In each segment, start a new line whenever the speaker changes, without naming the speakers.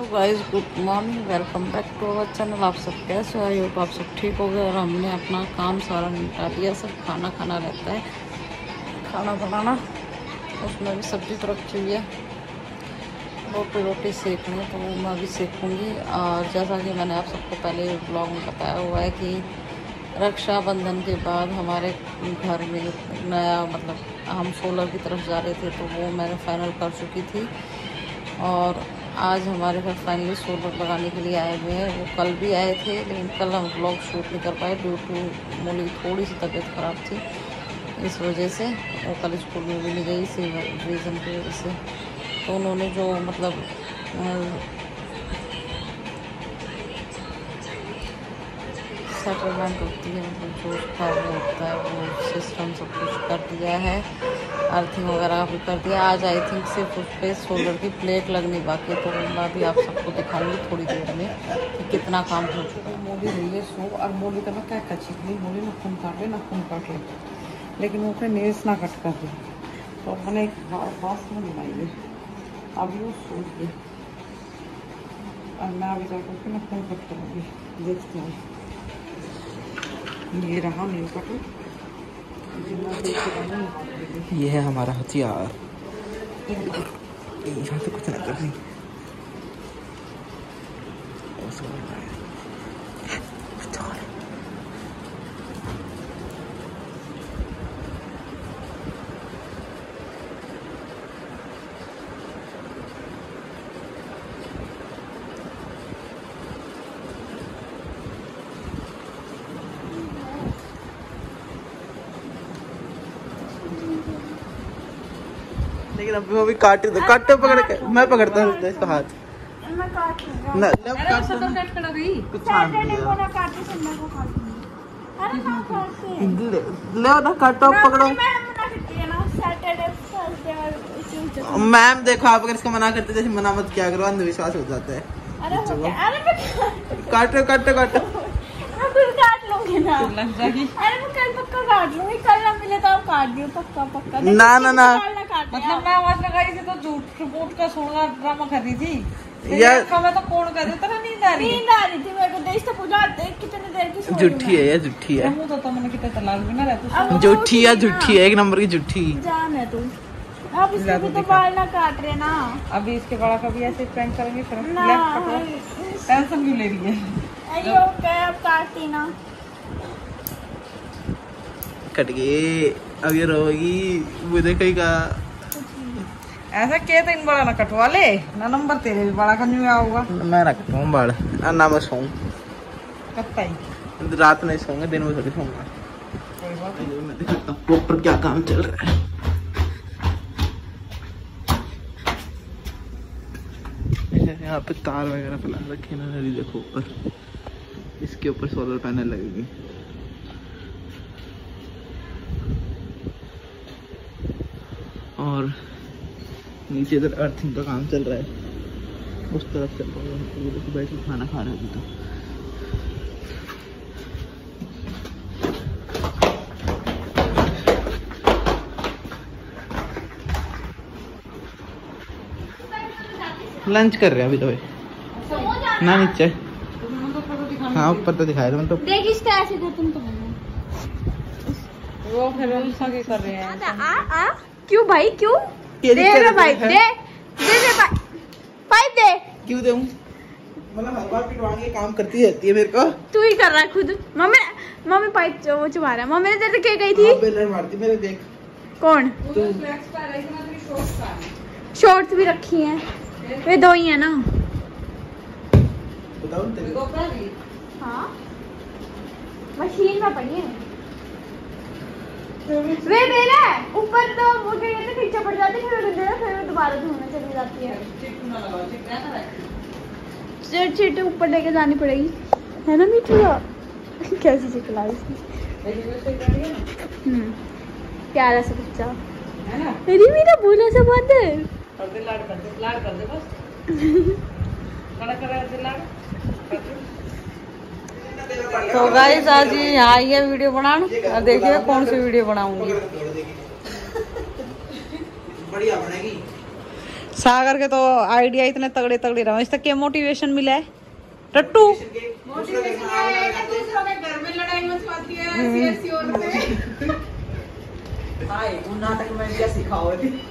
Guys, good morning, welcome back to our channel. आप सब कैसे हो? आई होप आप सब ठीक हो गए। और हमने अपना काम सारा निपटा लिया। सब खाना रहता है, खाना बनाना। उसमें भी सब्जी तो रखी हुई है, रोटी सेकनी है, तो वो मैं भी सेकूँगी। और जैसा कि मैंने आप सबको पहले ब्लॉग में बताया हुआ है कि रक्षाबंधन के बाद हमारे घर में नया हम सोलर की तरफ जा रहे थे, तो वो मैंने फाइनल कर चुकी थी। और आज हमारे घर फाइनली सोलर लगाने के लिए आए हुए हैं। वो कल भी आए थे, लेकिन कल हम ब्लॉग शूट नहीं कर पाए ड्यू टू मोली थोड़ी सी तबीयत ख़राब थी, इस वजह से वो कल स्कूल में भी नहीं गई, इसी रीज़न की वजह से। तो उन्होंने जो सेटलमेंट होती है, जो उसका वो होता है, वो सिस्टम सब कुछ कर दिया है। अर्थिंग वगैरह भी कर दिया। आज आई थिंक सिर्फ उस पर सोलर की प्लेट लगनी बाकी है, तो मैं भी आप सबको दिखाऊंगी थोड़ी देर में कि कितना काम हो चुका है। मोली हुई है सो, और मोली का मैं क्या कची ली, मोली ना खून काट ले, लेकिन वो फिर नेल्स ना कट कर दे, तो मैंने एक पास में बनाई है। अभी वो सोच गई, और मैं अभी जाकर के ना खून कट करूँगी, देखते हैं। ये रहा नेल कटर,
ये है हमारा हथियार। यहाँ तो कुछ नजर नहीं। लेकिन अभी वो भी काटे तो काटे पकड़ के मैं पकड़ता हूँ इसका हाथ।
मैं काट लूंगा।
ना
अरे सब तो कट कर गई।
कुछ छान
सैटरडे को ना काटे, संडे को काट लूंगी। अरे ना काटे
ले ना काटो पकड़ो।
मैं मना करती है ना, सैटरडे थर्सडे और ट्यूसडे।
मैम देखो, आप अगर इसको मना करते जैसे मना मत किया करो, अंधविश्वास हो जाता है।
अरे
काटो काटो काटो।
मैं फिर काट लूंगी ना, लग जाएगी। अरे मैं कल पक्का काट लूंगी, कल ना मिले तो आप काट दियो पक्का।
ना ना ना,
मतलब मैं आवाज लगाई थी तो झूठ का सोना ड्रामा कर रही थी
यार।
मैं तो कौन कर रही था, नींद आ रही थी मेरे को। देश तो पूजा कितनी देर की सोई
झूठी है, ये झूठी है।
मुंह तो मैंने कितना तलाक भी ना रहता।
झूठी है, झूठी है, एक नंबर की झूठी
जान है तू। अब इसके भी तो बाल ना काट रहे ना। अभी इसके बड़ा का भी ऐसे प्रैंक करेंगे, फिर टेंशन क्यों ले रही है? अयो अब काटती ना,
कट गए। अब ये रोगी मुझे कहीं का
ऐसा क्या तो इन बड़ा ना कटवा ले ना, नंबर तेरे भी बड़ा करने में होगा।
मैं ना कटवाऊँ बाल ना, मैं सोऊं।
कब तक?
रात नहीं सोऊंगा, दिन में थोड़ी सोऊंगा। आपको ऊपर क्या काम चल रहा है? यहाँ पे तार वगैरह फैला रखे ना, नदी देखो ऊपर, इसके ऊपर सोलर पैनल लगेगी। और नीचे इधर अर्थिंग का काम चल रहा है, उस तरफ चल रहा है। बैठ के खाना खा रहे हैं तो लंच कर रहे हैं अभी तो भाई ना नीचे। हाँ ऊपर तो दिखाया था तो।
देख इसका ऐसे दे, तुम तो वो फिर ऐसा क्या कर रहे हैं? क्यों भाई, क्यों दे रे भाई, दे पाइप दे।
क्यों दूं? मतलब हर बार पिटवाने के काम करती रहती है मेरे को।
तू ही कर रहा है खुद। मम्मी पाइप वो चुबा रहा है। मम्मी ने तेरे क्या गई थी?
बेलर मारती मेरे, देख।
कौन? शॉर्ट्स भी रखी हैं, वे दो ही है ना।
बताओ तेरे।
हाँ मशीन में पड़ी है वे मेरा ऊपर, तो वो क्या कहते हैं पीछे पड़ जाती है, फिर दोबारा धोने चली जाती है। चिट ऊपर लेके जानी पड़ेगी, है ना मीठू? कैसी चिकला प्यारा सा बच्चा है ना। अरे मेरा भोला सा बंदर, लाड कर दे बस। तो गाइस आज यहाँ आई है वीडियो बनाने, और देखिए कौन सी वीडियो बनाऊंगी।
बढ़िया बनेगी।
सागर के तो आइडिया इतने तगड़े तगड़े रहे। इसका क्या मोटिवेशन मिला है टट्टू?
मोटिवेशन है कि दूसरों के घर में लड़ाई मचवाती है ऐसी औरतें।
हाय नाटक में क्या सिखाओ?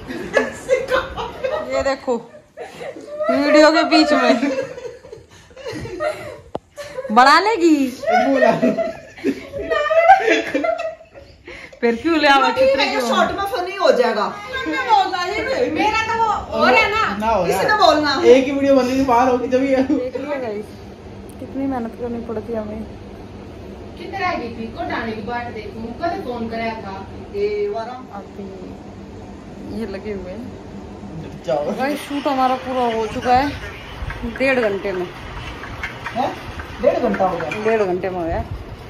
ये देखो वीडियो के बीच में बना लेगी फिर क्यों ले आवा चित्र क्यों?
शॉर्ट में फनी हो जाएगा।
मेरा तो वो और है ना
किसी ने बोलना एक ही वीडियो बनने की बात होगी जब ये
कितनी मेहनत करनी पड़ती है हमें।
किधर आ गई थी को डालने की बात देखूं कब फोन कराया था
अभी ये लगे हुए हैं
जाओ
भाई। शूट हमारा पूरा हो चुका है 1.5 घंटे में।
1.5 घंटा हो गया?
1.5 घंटे में हो गया।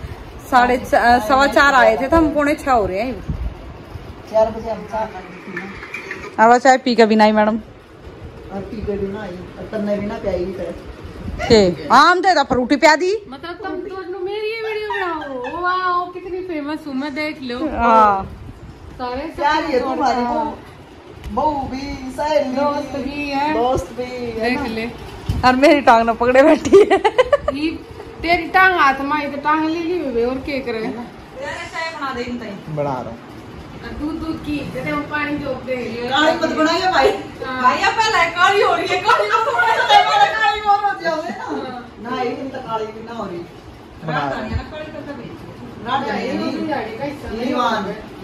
4:15 आए थे तो हम 5:45 हो रहे हैं।
4 बजे हम चाय
अब चाय पी के बिना ही मैडम
पी के बिना आई तन्ने बिना प्याई
के आम दे दा फ्रूटी प्या दी।
मतलब तुम दोनों मेरी ये वीडियो बनाओ। वाओ कितनी फेमस हूँ मैं, देख लो।
हाँ
सारे
प्यार ये तुम्हारी बहू भी सहेली
दोस्त भी है,
दोस्त भी
देख ले।
और मेरी टांग ना पकड़े बैठी है।
ये तेरी टांग हाथ में आई तो टांग ले ली बे और क्या करे।
चाय बना दे इन
बना रहा हूँ।
दूध की जैसे हम पानी जोक दे।
काली मत बनाइए भाई।
भाई अब पहले काली हो रही है। काली तो
काली और हो जाओगे ना। ना ये तो काली भी ना हो रही। बना रहा हूँ। रात जाएगी नहीं वान।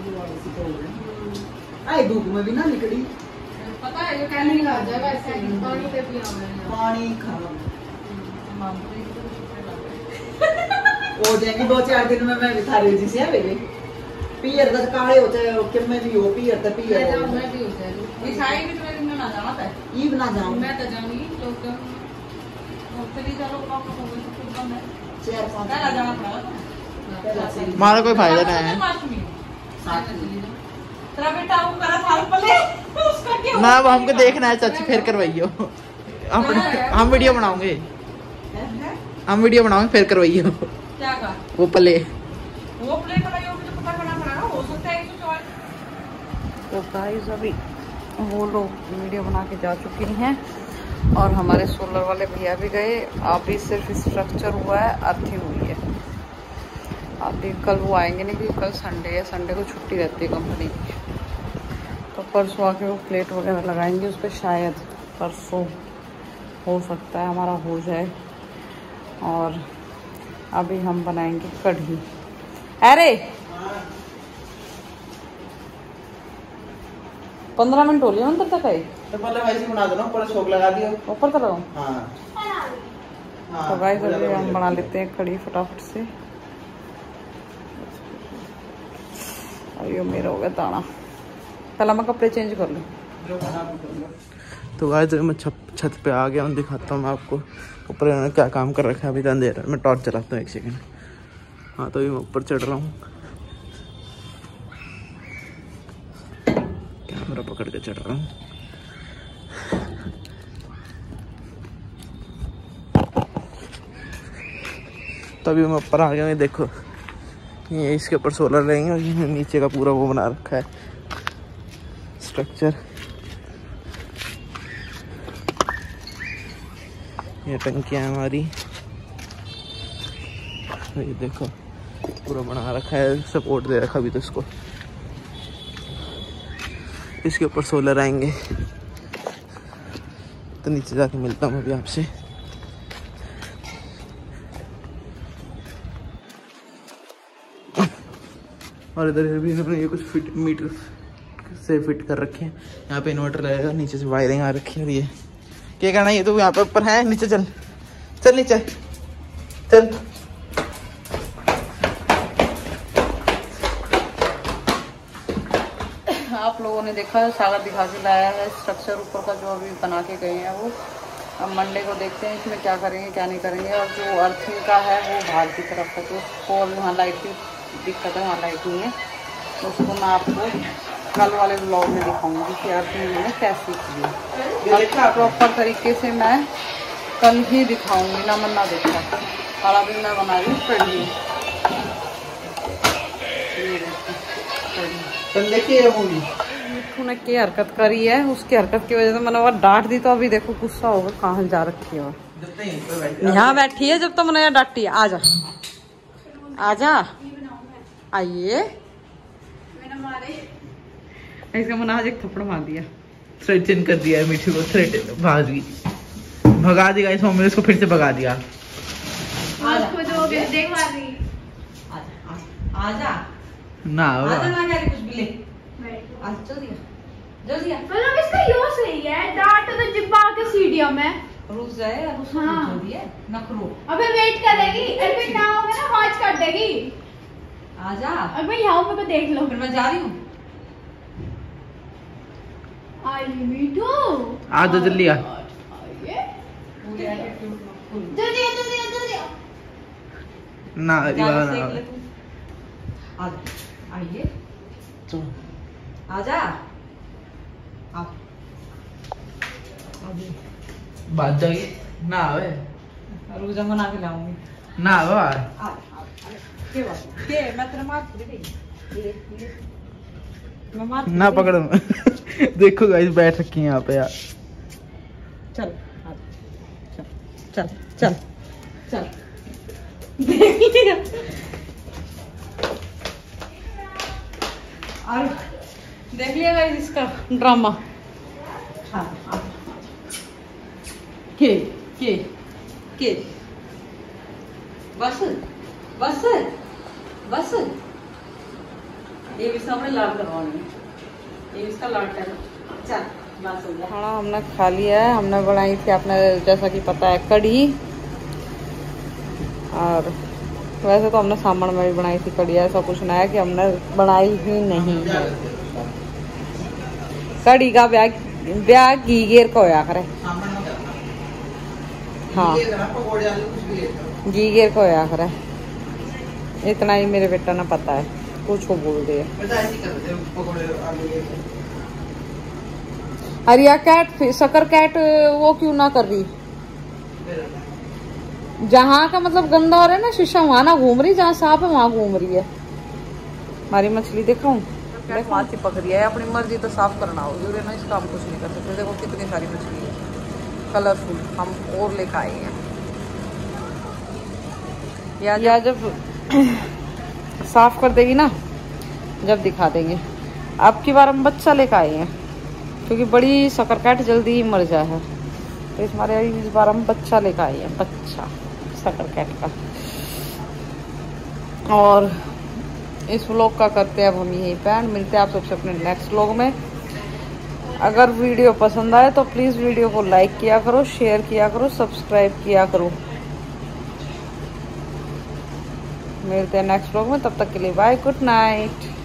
आई धूप में भी ना निकली।
पता है ये कहने लगा जाएगा ऐसे पानी से पिया मैंने।
पानी खराब हो जाएंगी 2-4 दिन में। मैं भी थारी जी से बेबी पियर दस काले होते हैं कि मैं भी हो पियर तो पियर हो।
मैं भी हो जाएगी।
इस आई भी तो दिन में ना जाना था।
ये बना जाऊं
मैं तो जाऊंगी लोग
चली चलो काम हो गई तो बंद है।
4-5
पहला जाना पड़ा
हमारा कोई फायदा नहीं है।
तेरा बेटा वो करा साल पहले उसका क्या
ना अब हमको देखना है चाची फिर करवाइयो। हम वीडियो बनाओगे फिर करवाइयो।
क्या का
वो पले
वो प्लेट वाला योगी तो पता करना पड़ेगा। हो सकता है तो गाइस अभी वो लोग वीडियो बना के जा चुकी हैं और हमारे सोलर वाले भैया भी गए। अभी सिर्फ स्ट्रक्चर हुआ है, अर्थिंग हुई है। अभी कल वो आएंगे नहीं क्योंकि कल संडे है। संडे को छुट्टी रहती है कंपनी की। तो परसों आके वो प्लेट वगैरह लगाएंगे उस पर। शायद परसों हो सकता है हमारा हो जाए। और अभी हम बनाएंगे कढ़ी। अरे 15 मिनट हो लिए अंदर तक है
तो मतलब ऐसे बना दो ना ऊपर छोक लगा दियो
ऊपर तक लगाऊं।
हां
तो गाइस अभी हम बना लेते हैं कढ़ी फटाफट से। अयो मेरा हो गया दाना। पहले मैं कपड़े चेंज कर लूं।
तो गाइस मैं छत पे आ गया हूँ। दिखाता हूँ मैं आपको ऊपर इन्होंने क्या काम कर रखा है। अभी तो अंधेरा है। मैं टॉर्च चलाता हूँ 1 सेकंड। हाँ तो अभी मैं ऊपर चढ़ रहा हूँ। कैमरा पकड़ के चढ़ रहा हूँ। तो अभी मैं ऊपर आ गया हूँ। देखो ये इसके ऊपर सोलर रहेंगे और ये नीचे का पूरा वो बना रखा है स्ट्रक्चर। ये टंकियाँ हमारी ये देखो पूरा बना रखा है। सपोर्ट दे रखा अभी तो इसको। इसके ऊपर सोलर आएंगे तो नीचे जाके मिलता हूँ अभी आपसे। और इधर भी इन्होंने ये कुछ मीटर से फिट कर रखे हैं। यहाँ पे इन्वर्टर लगेगा। नीचे से वायरिंग आ रखी है। ये क्या करना है? ये तो यहाँ पे ऊपर है। नीचे चल चल नीचे चल।
आप लोगों ने देखा है सागर दिखा के लाया है स्ट्रक्चर ऊपर का जो अभी बना के गए हैं वो। अब मंडे को देखते हैं इसमें क्या करेंगे क्या नहीं करेंगे। और जो अर्थिंग का है वो बाहर की तरफ है तो उसको वहाँ लाइट की दिक्कत है। वहाँ लाइट नहीं है तो उसको मैं आपको कल वाले ब्लॉग में दिखाऊंगी कि अर्थिंग मैंने कैसे की है। प्रॉपर तरीके से मैं कल ही दिखाऊंगी ना मन ना देखा। और अभी मैं बना रही हूँ कढ़ी।
देखिए मूवी
मिठू ने क्या हरकत करी है, उसकी हरकत की वजह से मैंने वह डांट दी, तो अभी देखो गुस्सा होगा कहाँ जा रखी है। यहाँ बैठी है जब तो मैंने यहाँ डांटी है। आजा आजा आइए। इसका मैंने आज एक थप्पड़ मार दिया,
थ्रेटन कर दिया है मिठू को, थ्रेटन भाग गई, भगा दिया इस मम्मी ने उसको फिर से भगा दिया।
आजा
ना
आजा ना करे कुछ भी ले। आज जल्दी जल्दी आ।
मतलब इसका यो सही है, डांट तो जिब्बा के सीढ़ियों में
रुक जाए, रुक
हाँ।
जल्दी है नखरो।
अबे वेट करेगी, अरे ना होगा ना आवाज कर देगी।
आजा
अबे यहाँ पे देख लो।
फिर मैं जा रही हूँ।
आई मीठू
आ तो जल्दी आ।
जल्दी जल्दी जल्दी
ना
जाके
ना
सेक ले तू। आजा आइए आजा आ।
बात जाएगी ना आवे,
रुक जा बना के लाऊंगी।
ना आवे
आ के बात के मैं तेरे मार दे दे मैं मार
ना पकड़ो। देखो गाइस बैठ रखी है यहाँ पे यार।
चल चल चल चल चल देख लिया। और देख लिया गाइस इसका ड्रामा। हाँ के बस बस बस ये भी सामने लाड करवानी है, ये इसका लाड कर। चल बस हो गया। खाना हमने खा लिया है। हमने बनाई थी आपने जैसा कि पता है कढ़ी, और वैसे तो हमने सामान में भी बनाई थी कढ़ी, ऐसा कुछ ना है कि हमने बनाई ही नहीं है। कढ़ी का ब्याह घी घेर को होया करे। हाँ घी घेर को होया करे, इतना ही मेरे बेटा ने पता है, कुछ को बोल दिया। हरिया कैट शक्कर कैट वो क्यों ना कर रही, जहाँ का मतलब गंदा हो रहा है ना शीशा, वहां ना घूम रही, जहाँ साफ है वहां घूम रही है। हमारी मछली दिखाऊं, वहां चिपक रही है, अपनी मर्जी तो साफ करना होगी ना, इसका हम कुछ नहीं कर सकते। देखो कितनी सारी मछली है कलरफुल, हम और लेकर आए हैं। या जब साफ कर देगी ना, जब दिखा देंगे। अब की बार हम बच्चा लेकर आए हैं, क्योंकि बड़ी शकरकैट जल्दी ही मर जाए है, तो इस बार हम बच्चा लेकर आए हैं, बच्चा शकरकैट का। और इस व्लॉग का करते हैं अब हम यहीं पे एंड। मिलते हैं आप सबसे अपने नेक्स्ट व्लॉग में। अगर वीडियो पसंद आए तो प्लीज़ वीडियो को लाइक किया करो, शेयर किया करो, सब्सक्राइब किया करो। मिलते हैं नेक्स्ट व्लॉग में, तब तक के लिए बाय, गुड नाइट।